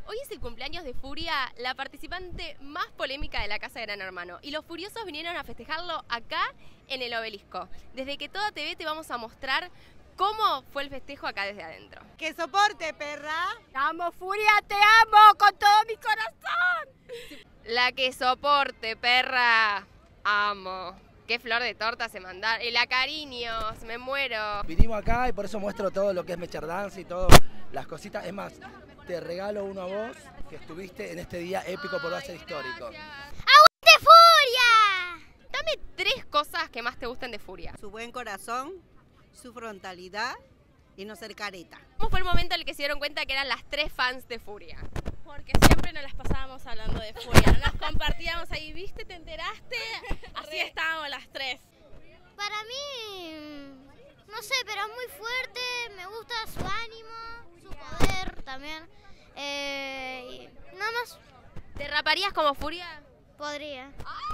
Hoy es el cumpleaños de Furia, la participante más polémica de la Casa de Gran Hermano. Y los furiosos vinieron a festejarlo acá en el Obelisco. Desde Que Toda TV te vamos a mostrar cómo fue el festejo acá desde adentro. ¡Que soporte, perra! ¡Te amo, Furia! ¡Te amo con todo mi corazón! La que soporte, perra. Amo. Qué flor de torta se mandaron. Y la cariños, me muero. Vinimos acá y por eso muestro todo lo que es Mechar Dance y todas las cositas. Es más, te regalo uno a vos que estuviste en este día épico por ser histórico. ¡Aguante Furia! Dame 3 cosas que más te gusten de Furia. Su buen corazón, su frontalidad y no ser careta. ¿Cómo fue el momento en el que se dieron cuenta que eran las 3 fans de Furia? Porque siempre nos las pasábamos hablando de Furia, nos compartíamos ahí, ¿viste? ¿Te enteraste? Así estábamos las 3. Para mí, no sé, pero es muy fuerte, me gusta su ánimo, su poder también. Y nada más ¿Te raparías como Furia? podría.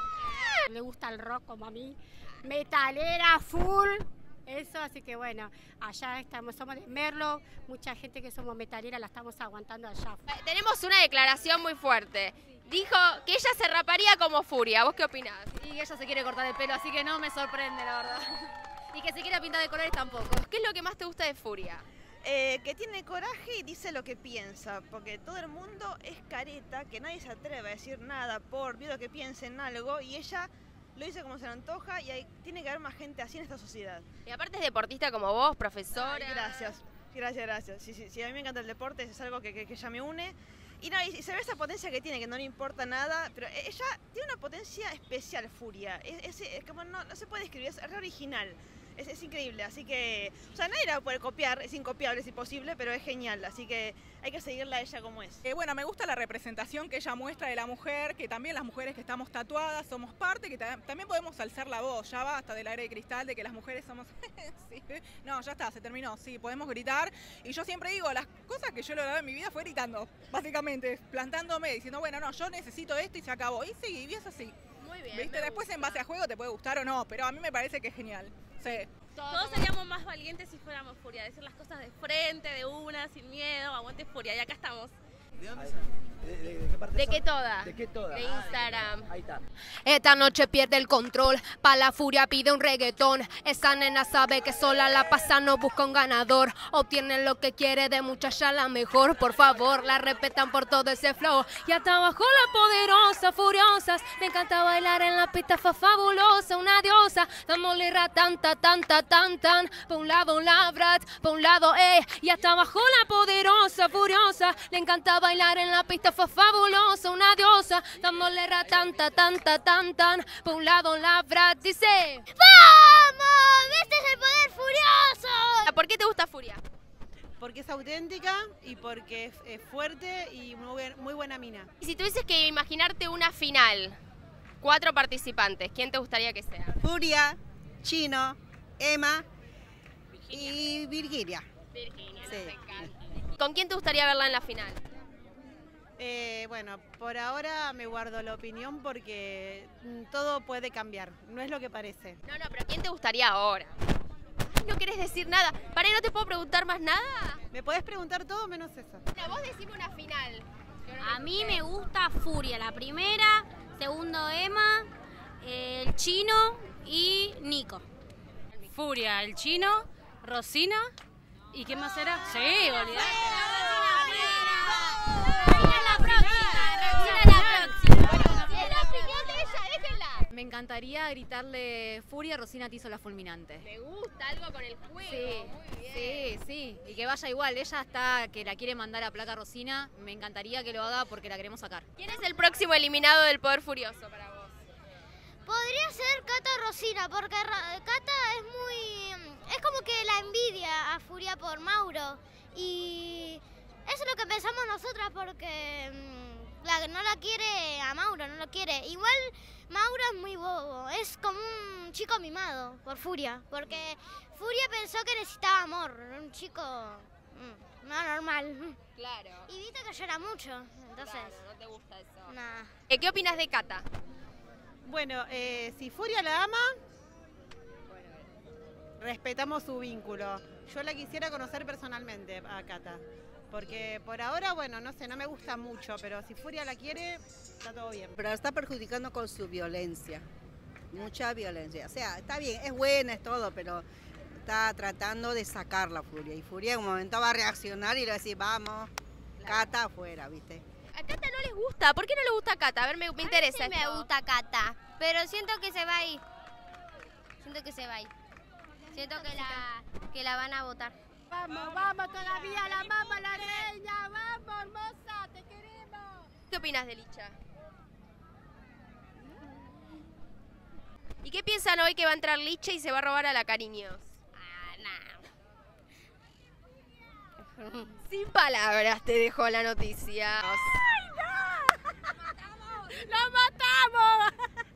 Me gusta el rock como a mí. Metalera, full. Eso, así que bueno, allá estamos, somos de Merlo, mucha gente que somos metalera la estamos aguantando allá. Tenemos una declaración muy fuerte. Dijo que ella se raparía como Furia. ¿Vos qué opinás? Y ella se quiere cortar el pelo, así que no me sorprende, la verdad. Y que se quiera pintar de colores tampoco. ¿Qué es lo que más te gusta de Furia? Que tiene coraje y dice lo que piensa, porque todo el mundo es careta, que nadie se atreve a decir nada por miedo a que piensen algo, y ella lo dice como se le antoja, y tiene que haber más gente así en esta sociedad. Y aparte es deportista como vos, profesora. Ay, gracias. Sí, a mí me encanta el deporte, es algo que ya me une. Y, no, y se ve esa potencia que tiene, que no le importa nada, pero ella tiene una potencia especial, Furia. Es como no se puede describir, es re original. Es increíble, así que, o sea, nadie la va a poder copiar, es incopiable, es imposible, pero es genial, así que hay que seguirla a ella como es. Bueno, me gusta la representación que ella muestra de la mujer, que también las mujeres que estamos tatuadas somos parte, que también podemos alzar la voz, ya basta del aire de cristal, de que las mujeres somos... sí. No, ya está, se terminó, sí, podemos gritar, y yo siempre digo, las cosas que yo he logrado en mi vida fue gritando, básicamente, plantándome, diciendo, bueno, no, yo necesito esto y se acabó, y sí, y es así. Muy bien. ¿Viste? Después en base a juego te puede gustar o no, pero a mí me parece que es genial. Sí. Todos seríamos más valientes si fuéramos Furia, decir las cosas de frente, de una, sin miedo, aguante Furia, y acá estamos. ¿De dónde son? ¿De qué parte ¿De son? qué toda? ¿De qué toda? De Instagram. Ahí está. Esta noche pierde el control, pa' la Furia pide un reggaetón. Esa nena sabe que sola la pasa, no busca un ganador. Obtiene lo que quiere de muchacha la mejor, por favor, la respetan por todo ese flow. Y hasta abajo la poderosa, furiosas, le encanta bailar en la pista, fue fabulosa, una diosa. Dándole tanta, pa' un lado la brat, pa' un lado y hasta abajo la poderosa, furiosa, le encanta bailar en la pista, fue fabulosa, una diosa, dándole tanta, pa' un lado la brat, dice ¡Vamos! ¡Este es el poder furioso! ¿Por qué te gusta Furia? Porque es auténtica y porque es fuerte y muy buena mina. Y si tuvieses que imaginarte una final, 4 participantes, ¿quién te gustaría que sea? Furia, Chino, Emma y Virginia. Virginia, Sí. me encanta. ¿Con quién te gustaría verla en la final? Bueno, por ahora me guardo la opinión porque todo puede cambiar, no es lo que parece. No, pero ¿quién te gustaría ahora? Ay, no querés decir nada. ¿Para no te puedo preguntar más nada? Me podés preguntar todo menos eso. Mira, vos decime una final. a mí me gusta Furia, la primera, segundo Emma, el Chino y Nico. Furia, el Chino, Rosina, ¿y quién más era? Sí, olvidate. Me encantaría gritarle Furia, Rosina te hizo la fulminante. Me gusta algo con el juego. Sí, muy bien. sí, y que vaya igual, ella está que la quiere mandar a placa Rosina, me encantaría que lo haga porque la queremos sacar. ¿Quién es el próximo eliminado del Poder Furioso para vos? Podría ser Cata Rosina, porque Cata es muy... es como que la envidia a Furia por Mauro. Y eso es lo que pensamos nosotras porque no la quiere a Mauro, no lo quiere. Igual Mauro es muy bobo, es como un chico mimado por Furia, porque Furia pensó que necesitaba amor, un chico no normal. Claro. Y viste que llora mucho, entonces... Claro, no te gusta eso. Nah. ¿Qué opinas de Cata? Bueno, si Furia la ama, respetamos su vínculo. Yo la quisiera conocer personalmente a Cata. Porque por ahora, bueno, no sé, no me gusta mucho, pero si Furia la quiere, está todo bien. Pero la está perjudicando con su violencia, mucha violencia. O sea, está bien, es buena, es todo, pero está tratando de sacar la Furia. Y Furia en un momento va a reaccionar y le va a decir, vamos, Cata afuera, ¿viste? A Cata no les gusta. ¿Por qué no les gusta Cata? A ver, me interesa. Sí me gusta Cata, pero siento que se va a ir. Siento que se va a ir. Siento que la van a votar. Vamos, vamos todavía, la mamá, la reina, vamos, hermosa, te queremos. ¿Qué opinas de Licha? ¿Y qué piensan hoy que va a entrar Licha y se va a robar a la Cariños? Sin palabras te dejo la noticia. ¡Ay, no! ¡Lo matamos!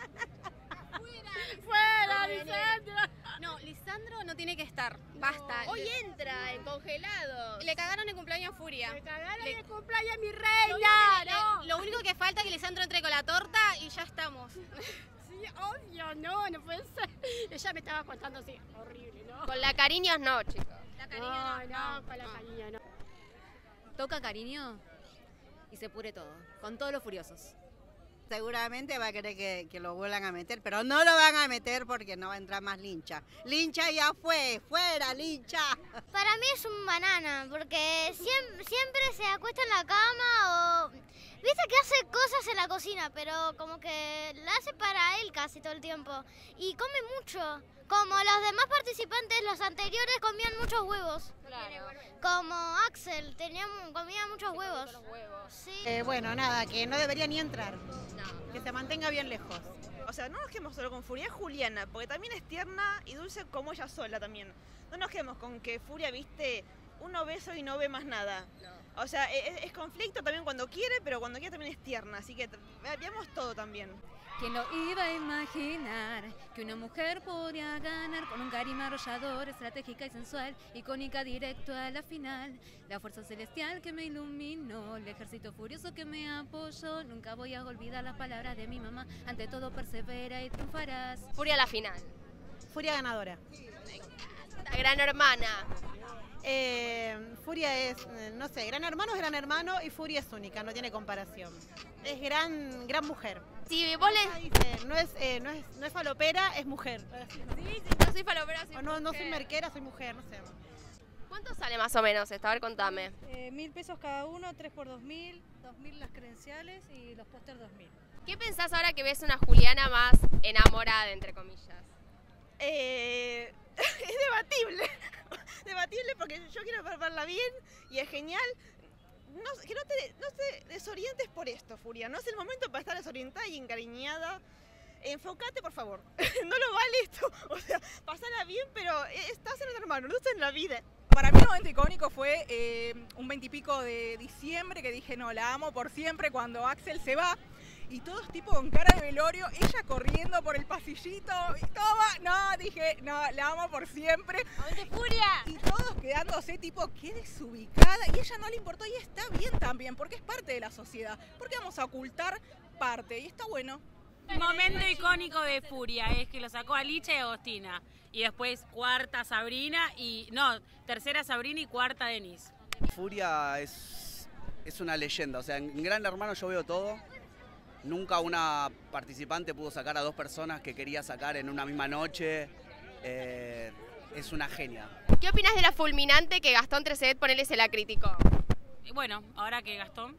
¡Fuera, Lisandro! No, Lisandro no tiene que estar. Basta. Hoy entra en congelado. Le cagaron el cumpleaños a Furia. ¡Le cagaron el cumpleaños a mi reina! Lo único que falta es que Lisandro entre con la torta y ya estamos. Sí, obvio, no puede ser. Ella me estaba contando así, horrible, ¿no? Con la Cariños no, chicos. No, con la Cariño no. Toca Cariño y se pure todo, con todos los furiosos. Seguramente va a querer que lo vuelvan a meter, pero no lo van a meter porque no va a entrar más Lincha. Lincha ya fue, fuera Lincha. Para mí es un banana, porque siempre se acuesta en la cama o... Viste que hace cosas en la cocina, pero como que la hace para él casi todo el tiempo. Y come mucho. Como los demás participantes, los anteriores comían muchos huevos. Claro. Como Axel, comía muchos huevos. Sí. Bueno, nada, que no debería ni entrar. No. Que se mantenga bien lejos. O sea, no nos quedemos solo con Furia, es Juliana, porque también es tierna y dulce como ella sola también. No nos quedemos con que Furia, viste, uno beso y no ve más nada. O sea, es conflicto también cuando quiere, pero cuando quiere también es tierna, así que veamos todo también. ¿Quién lo iba a imaginar? Que una mujer podría ganar con un carisma arrollador, estratégica y sensual, icónica directo a la final. La fuerza celestial que me iluminó, el ejército furioso que me apoyó. Nunca voy a olvidar las palabras de mi mamá, ante todo persevera y triunfarás. Furia a la final. Furia ganadora. La gran hermana. Furia es, no sé, Gran Hermano es Gran Hermano y Furia es única, no tiene comparación. Es gran mujer. Si vos le... no es falopera, es mujer. Sí, no soy falopera, soy mujer. No soy merquera, soy mujer, no sé. ¿Cuánto sale más o menos esto? A ver, contame. 1.000 pesos cada uno, 3 por 2.000, 2.000 las credenciales y los pósters 2.000. ¿Qué pensás ahora que ves una Juliana más enamorada, entre comillas? Es debatible. Debatible porque yo quiero verla bien y es genial. Que no te desorientes por esto, Furia. No es el momento para estar desorientada y encariñada. Enfócate, por favor. No lo vale esto. O sea, pasala bien, pero estás en el hermano, no estás en la vida. Para mí un momento icónico fue un 20 y pico de diciembre que dije, no, la amo por siempre, cuando Axel se va. Y todos tipo con cara de velorio, ella corriendo por el pasillito, y toma, no, dije, no, la amo por siempre. ¡Ay, Furia! Y todos quedándose tipo, qué desubicada, y ella no le importó, y está bien también, porque es parte de la sociedad. Porque vamos a ocultar parte, y está bueno. El momento icónico de Furia es que lo sacó a Licha y Agostina. Y después cuarta Sabrina, tercera Sabrina y cuarta Denise. Furia es una leyenda, o sea, en Gran Hermano yo veo todo. Nunca una participante pudo sacar a dos personas que quería sacar en una misma noche. Es una genia. ¿Qué opinas de la fulminante que Gastón Tresedet, ponele, se la criticó? Bueno, ahora que Gastón,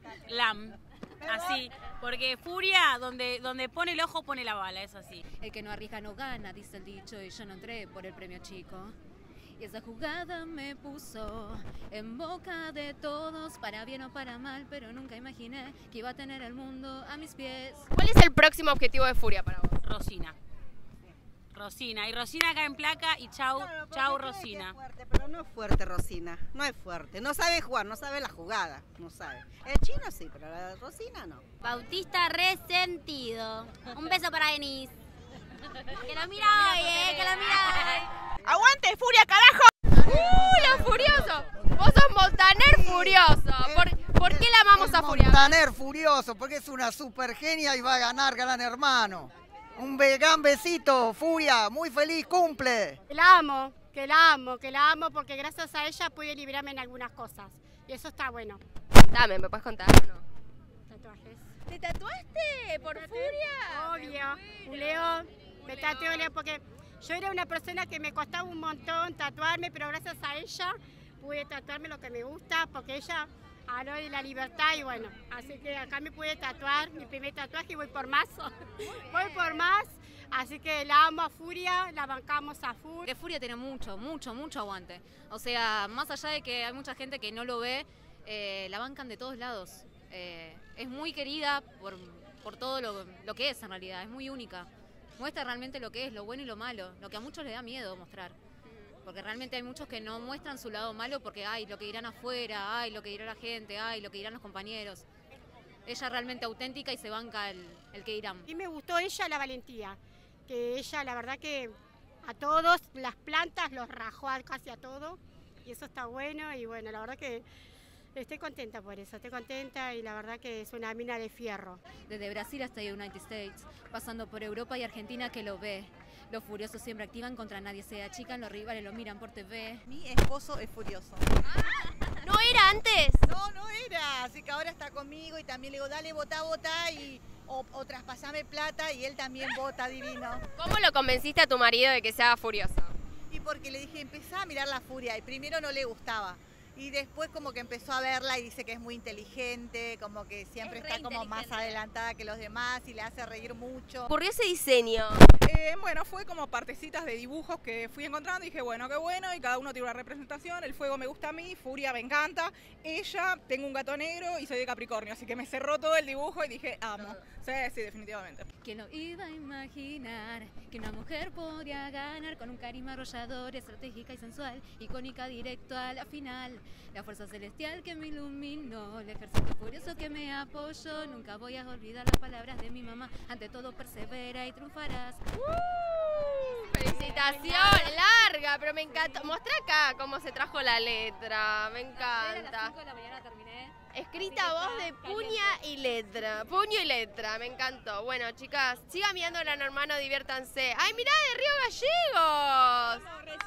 así, porque Furia, donde pone el ojo, pone la bala, es así. El que no arriesga no gana, dice el dicho, y yo no entré por el premio chico. Y esa jugada me puso en boca de todos, para bien o para mal, pero nunca imaginé que iba a tener el mundo a mis pies. ¿Cuál es el próximo objetivo de Furia para vos? Rosina. Y Rosina acá en placa y chau Rosina. Es fuerte, pero no es fuerte Rosina, no es fuerte, no sabe jugar, no sabe la jugada, no sabe. El chino sí, pero la Rosina no. Bautista resentido. Un beso para Denise. Que lo mira hoy, que lo mira hoy. ¡Aguante, Furia, carajo! ¡Los furiosos! Vos sos Montaner furioso. ¿Por qué la amamos a Furia? Montaner furioso, porque es una super genia y va a ganar Gran Hermano. Un gran besito, Furia, muy feliz cumple. Que la amo, porque gracias a ella pude liberarme en algunas cosas. y eso está bueno. Contame, ¿me puedes contar o no? Tatuajes. ¿Te tatuaste por Furia? Obvio, un león, me tatué un león porque yo era una persona que me costaba un montón tatuarme, pero gracias a ella pude tatuarme lo que me gusta, porque ella habló de la libertad y bueno, así que acá me pude tatuar mi primer tatuaje y voy por más, voy por más, así que la amo a Furia, la bancamos a full. Que Furia tiene mucho aguante, o sea, más allá de que hay mucha gente que no lo ve, la bancan de todos lados, es muy querida por todo lo que es en realidad, es muy única, muestra realmente lo que es, lo bueno y lo malo, lo que a muchos les da miedo mostrar. Porque realmente hay muchos que no muestran su lado malo porque ay, lo que dirán afuera, ay, lo que dirá la gente, ay, lo que dirán los compañeros. Ella es realmente auténtica y se banca el que dirán. Y me gustó ella la valentía, que ella la verdad que a todos, las plantas los rajó casi a todo y eso está bueno y bueno, la verdad que estoy contenta por eso, estoy contenta y la verdad que es una mina de fierro. Desde Brasil hasta United States, pasando por Europa y Argentina que lo ve. Los furiosos siempre activan, contra nadie se achican, los rivales lo miran por TV. Mi esposo es furioso. ¿No era antes? No era, así que ahora está conmigo y también le digo, dale, votá, y o traspasame plata y él también vota, divino. ¿Cómo lo convenciste a tu marido de que sea furioso? Y porque le dije, empezá a mirar la Furia y primero no le gustaba. Y después como que empezó a verla y dice que es muy inteligente, como que siempre está como más adelantada que los demás y le hace reír mucho. ¿Ocurrió ese diseño? Bueno, fue como partecitas de dibujos que fui encontrando y dije, bueno, qué bueno, y cada uno tiene una representación. El fuego me gusta a mí, Furia me encanta. Ella, tengo un gato negro y soy de Capricornio, así que me cerró todo el dibujo y dije, amo. Sí, definitivamente. ¿Quién lo iba a imaginar? Que una mujer podría ganar con un carisma arrollador, estratégica y sensual, icónica directo a la final. La fuerza celestial que me iluminó, el ejército furioso que me apoyó. Nunca voy a olvidar las palabras de mi mamá. Ante todo persevera y triunfarás. Felicitación, larga, pero me encanta. Mostrá acá cómo se trajo la letra, me encanta. A las 5 de la mañana terminé. Escrita a voz de puño y letra, me encantó. Bueno, chicas, sigan mirando Gran Hermano, diviértanse. ¡Ay, mirá, de Río Gallegos! Bueno,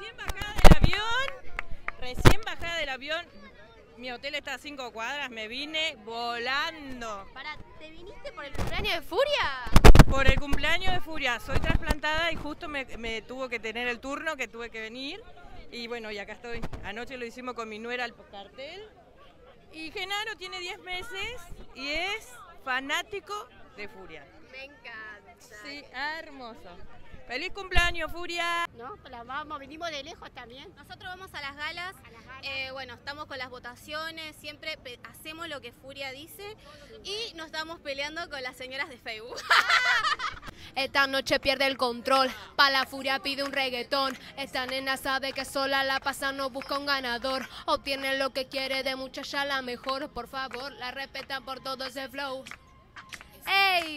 recién bajada del avión, mi hotel está a 5 cuadras, me vine volando. ¿Te viniste por el cumpleaños de Furia? Por el cumpleaños de Furia, soy trasplantada y justo me tuvo que tener el turno, que tuve que venir. Y bueno, y acá estoy. Anoche lo hicimos con mi nuera al cartel. Y Genaro tiene 10 meses y es fanático de Furia. Me encanta. Sí, hermoso. ¡Feliz cumpleaños, Furia! No, la vamos, venimos de lejos también. Nosotros vamos a las galas, bueno, estamos con las votaciones, siempre hacemos lo que Furia dice y nos estamos peleando con las señoras de Facebook. Esta noche pierde el control, pa' la Furia pide un reggaetón. Esta nena sabe que sola la pasa, no busca un ganador. Obtiene lo que quiere, de muchacha la mejor. Por favor, la respetan por todo ese flow. ¡Ey!